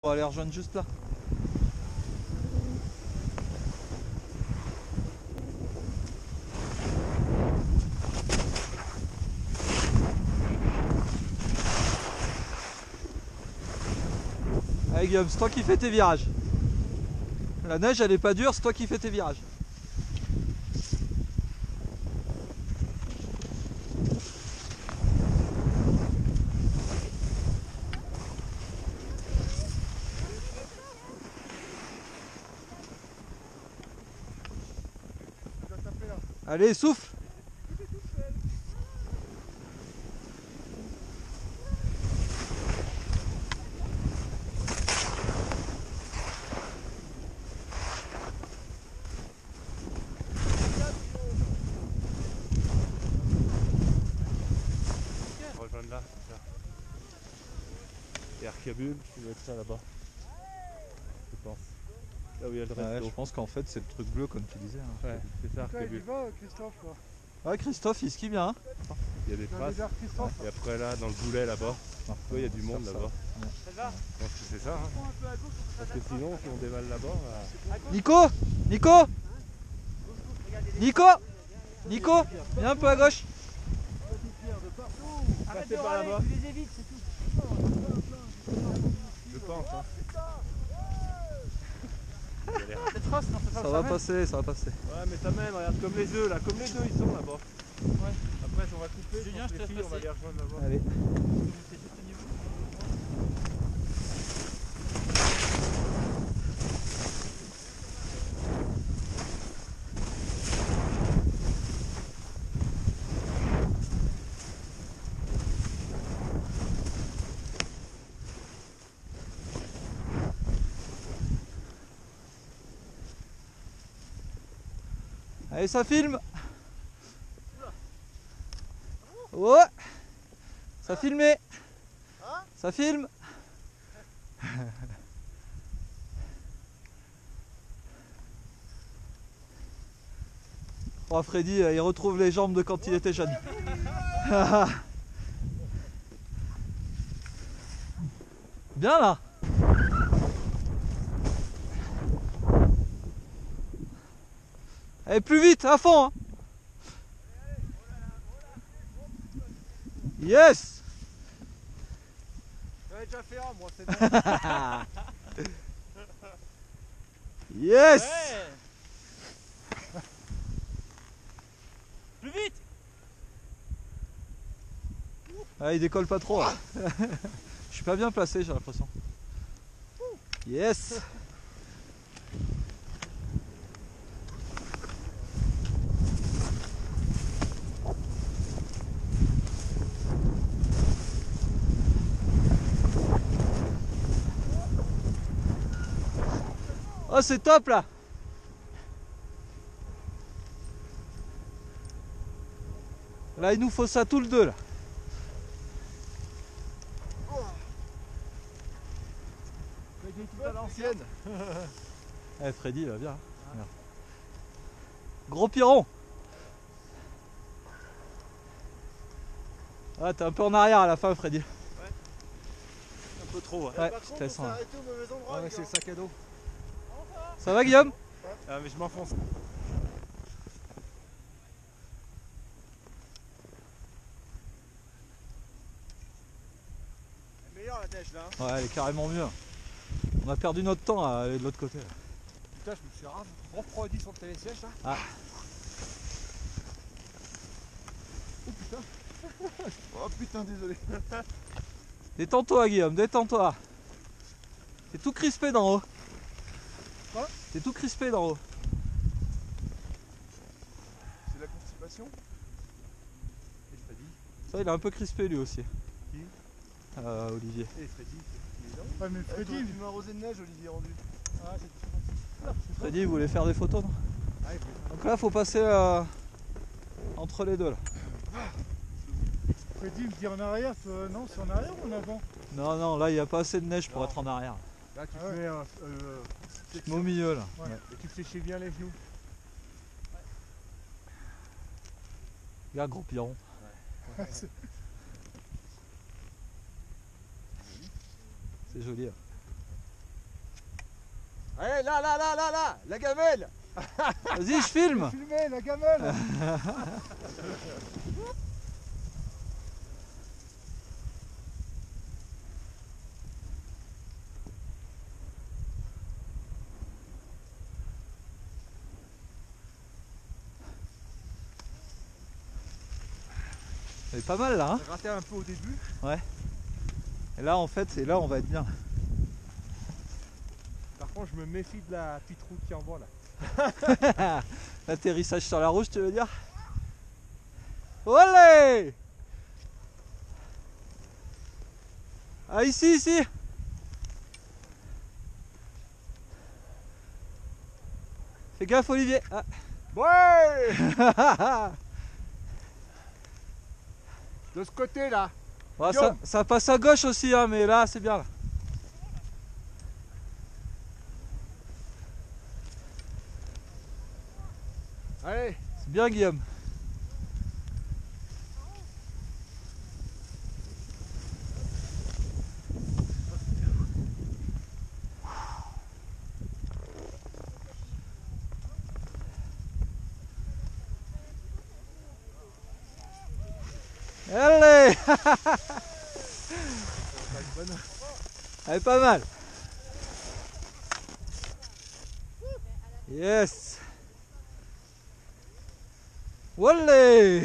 On va aller rejoindre juste là. Allez Guillaume, c'est toi qui fais tes virages. La neige elle est pas dure, c'est toi qui fais tes virages. Allez, souffle. Rejoindre là, c'est ça. Et Arcabule, il doit être ça là-bas. Je pense. Là où il y a le resto. Je pense qu'en fait c'est le truc bleu comme tu disais. Hein. Ouais, c'est ça, Arcabule. Il va, Christophe, quoi. Ouais, Christophe il skie bien. Hein. Il y a des traces. Et après là, dans le boulet là-bas, il y a du monde là-bas. Je pense que c'est ça. Hein. Parce que sinon, si on dévale là-bas. Nico, viens un peu à gauche. Arrête de râler, tu les évites, c'est tout. Je pense. Hein. Ça va passer, ça va passer. Ouais, mais ça mène, regarde, comme les œufs là, comme les deux ils sont là-bas. Ouais. Après, on va couper, Julien, je te filles, on va les rejoindre là-bas. Allez. Allez, ça filme. Ouais. Ça filmé. Ça filme. Oh, Freddy, il retrouve les jambes de quand il était jeune. Bien là. Allez, plus vite, à fond hein. Yes. J'avais déjà fait un, moi, c'est bon. Yes. Ouais. Plus vite. Ah, il décolle pas trop. Je suis pas bien placé, j'ai l'impression. Yes. Oh, c'est top là. Là, il nous faut ça tout le deux là. Tout à l'ancienne. Eh, Freddy, il va bien. Hein. Gros piron. Ah, t'es un peu en arrière à la fin, Freddy. Un peu trop. Ouais, Par contre, on s'est arrêté au mauvais endroit. Ouais, c'est le sac à dos. Ça va, Guillaume? Ah, mais je m'enfonce. Elle est meilleure la neige là. Hein. Ouais, elle est carrément mieux. On a perdu notre temps à aller de l'autre côté. Putain, je me suis refroidi sur le télésiège là. Ah. Oh putain. Oh putain, désolé. Détends-toi, Guillaume, détends-toi. T'es tout crispé d'en haut. Quoi? T'es tout crispé d'en haut. C'est la constipation. Et Freddy. Ça, il est un peu crispé lui aussi. Qui? Olivier. Et Freddy, il est là. Ouais, mais Freddy, il m'a arrosé de neige, Olivier rendu. Ah, c'est Freddy, il voulait faire des photos, non? Ah, il faut... Donc là, faut passer entre les deux là. Freddy me dit en arrière, non, c'est en arrière ou en avant? Non, non, là, il n'y a pas assez de neige pour être en arrière. Là, tu Ah ouais. fais Mais au milieu là. Ouais. et tu fléchis bien les genoux. Regarde, gros piron. C'est joli. Hein. Allez, là, la gamelle. Vas-y, je filme. Filmez la gamelle. C'est pas mal là, hein. J'ai raté un peu au début. Ouais. Et là, en fait, c'est là où on va être bien. Par contre, je me méfie de la petite route qui est en bas là. L'atterrissage sur la rouge, tu veux dire? Olé! Ah, ici. Fais gaffe, Olivier. Ah. Ouais. De ce côté là. Ouais, ça passe à gauche aussi, hein, mais là, c'est bien. Là. Allez. C'est bien, Guillaume. Allez. Elle est pas mal. Yes. Wallé.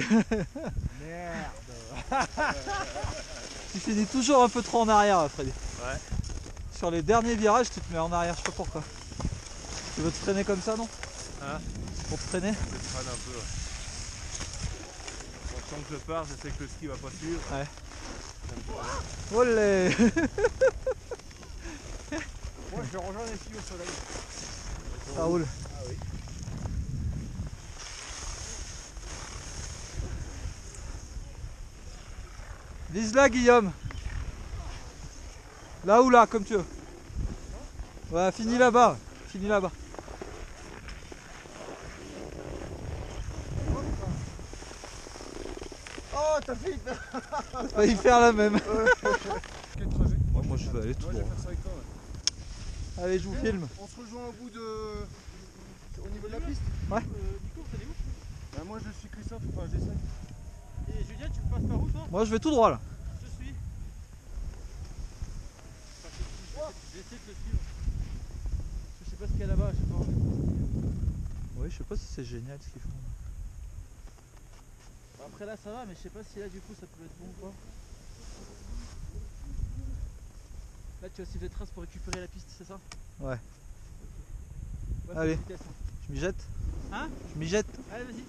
Merde. Tu finis toujours un peu trop en arrière, Freddy. Ouais. Sur les derniers virages, tu te mets en arrière, je sais pas pourquoi. Tu veux te freiner comme ça, non? Hein? Pour te freiner? Je freine un peu. Ouais. Bon, tant que je pars, je sais que le ski va pas suivre. Ouais. Olé. Moi, je vais rejoindre les filles au soleil. Ça roule. Ah oui. Vise là, Guillaume. Là ou là, comme tu veux. Ouais, finis là-bas. Finis là-bas. Oh, t'as fait. T'as failli faire la même. Quel trajet? Moi, je vais aller tout Moi, je vais droit. faire ça avec toi. Ouais. Allez, je vous filme. On se rejoint au bout de. Au niveau de la piste? Ouais. Nico, t'es où? Bah, moi, je suis Christophe, enfin, j'essaie. Et Julien, tu passes par où toi? Moi, je vais tout droit là. Je suis. J'essaie de le suivre. Je sais pas ce qu'il y a là-bas, je sais pas. Oui, je sais pas si c'est génial ce qu'ils font. Après là ça va, mais je sais pas si là du coup ça peut être bon ou pas. Là tu vas suivre les traces pour récupérer la piste, c'est ça? Ouais. Ouais, Allez. faut vitesse, hein. Je m'y jette. Hein? Je m'y jette. Allez vas-y.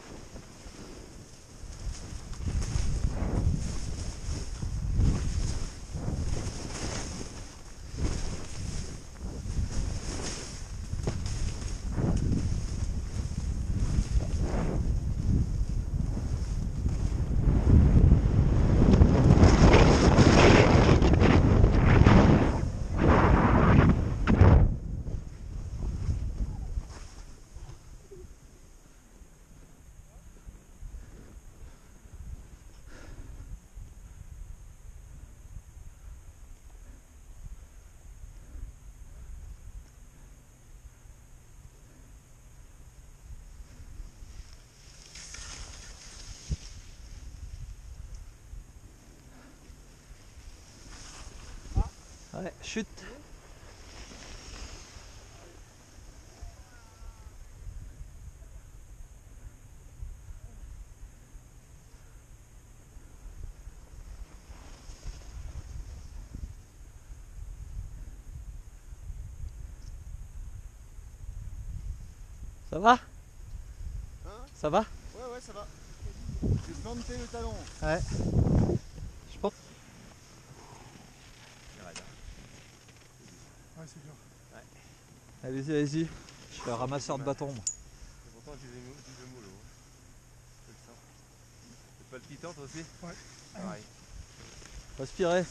Ouais, chute. Ça va? Hein? Ça va? Ouais, ça va. J'ai planté le talon. Ouais. Je pense. Ouais, c'est dur. Allez-y. Je fais un ramasseur de bâtons. Moi. Pourtant, tu les moules. Je le sens. C'est palpitant toi aussi? Ouais. Pareil. Respirez.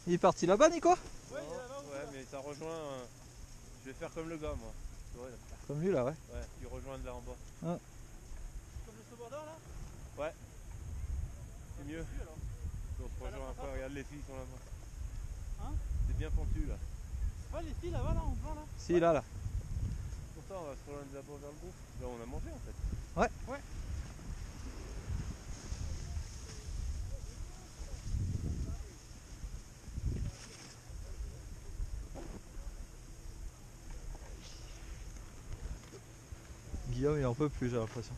Il est parti là-bas, Nico? Ouais, mais ça rejoint. Je vais faire comme le gars, moi. Ouais, Comme lui là, ouais. ouais, il rejoint de là en bas. Ah. Comme le snowboarder là? Ouais. C'est mieux. On se rejoint après, regarde les filles sont là-bas. Hein? C'est bien pentu là. C'est pas les filles là-bas là en blanc là? Si, là. Pourtant on va se rejoindre d'abord vers le groupe. Là on a mangé en fait. Ouais. Guillaume il en peut plus, j'ai l'impression.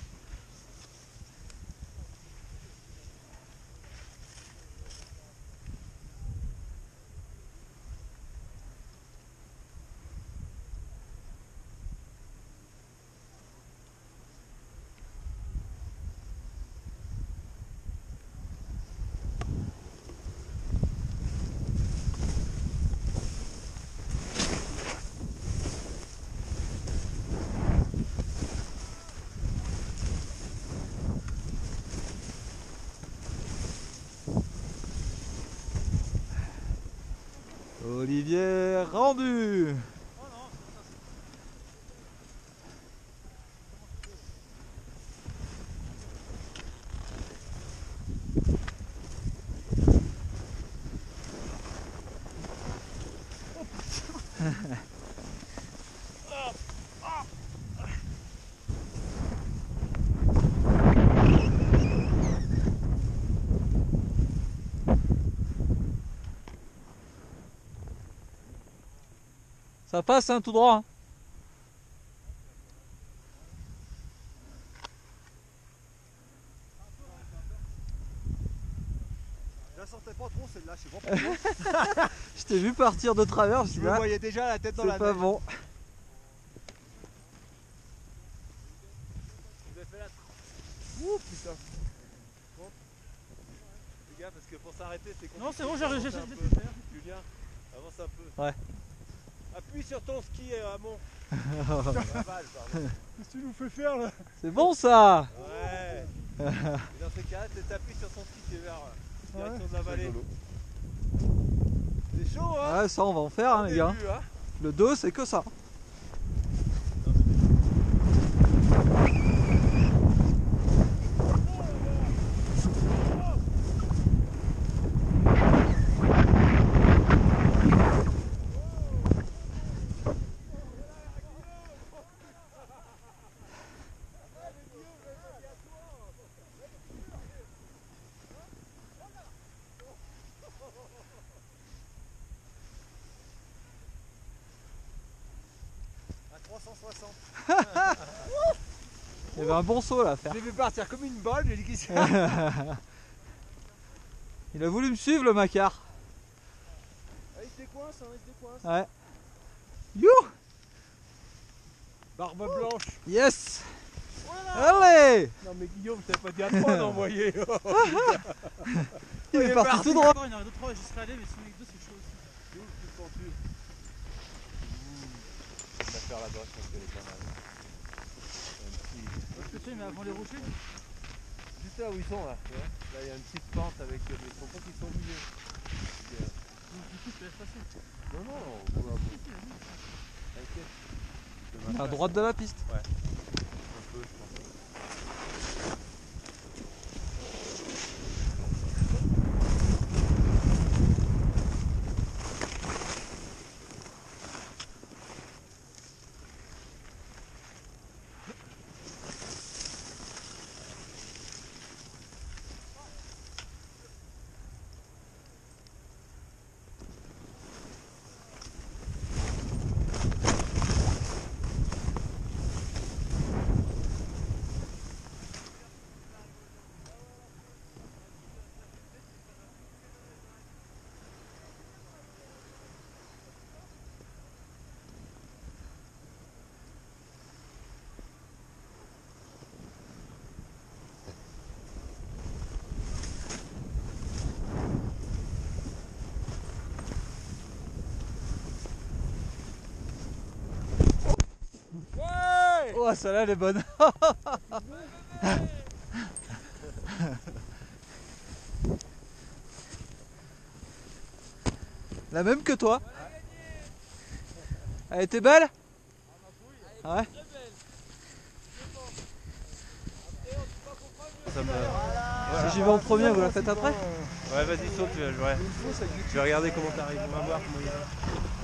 Olivier rendu. Ça passe hein, tout droit. Hein. Je la sentais pas trop celle-là, je sais pas pourquoi. Je t'ai vu partir de travers, je Je me me voyais déjà la tête dans la c'est pas neige. bon. Vous avez fait la. Ouh putain. Bon. Les gars, parce que pour s'arrêter c'est compliqué. Non, c'est bon, j'ai Avance laissé un le peu. faire. Julien, avance un peu. Ouais. Appuie sur ton ski Amon. La balle, pardon. Qu'est-ce que tu nous fais faire là? C'est bon ça. Ouais. Et dans ces cas-là, t'appuies sur ton ski qui est vers direction de la vallée. C'est chaud hein. Ouais, ça on va en faire hein, les gars. Début, hein. Le 2 c'est que ça. À 360. Il y avait un bon saut là à faire. Je l'ai vu partir comme une balle, j'ai dit qu'il s'est. Il a voulu me suivre le macard. Ah, il se décoince, hein, il se décoince. Ouais. You. Barbe blanche. Yes. Allez. Non mais Guillaume, je t'avais pas dit à 3 d'envoyer. Il est parti tout droit. Il y en aurait 2-3 j'y serais allé, mais si on est que 2 c'est chaud aussi. C'est où le plus pentu? On va faire là-bas, je pense qu'elle est pas mal. Parce que tu sais, mais avant les rochers. Juste là où ils sont là, tu vois. Là il y a une petite pente avec des pompons qui sont au milieu. Du coup, je te laisse passer. Non, non, on va t'inquiète. À droite de la piste. Un peu, je pense. Oh, celle-là elle est bonne. La même que toi. Elle était belle? Ouais. Si j'y vais en premier, vous la faites après? Ouais, vas-y, saute, je vais regarder comment t'arrives, on va voir comment il va.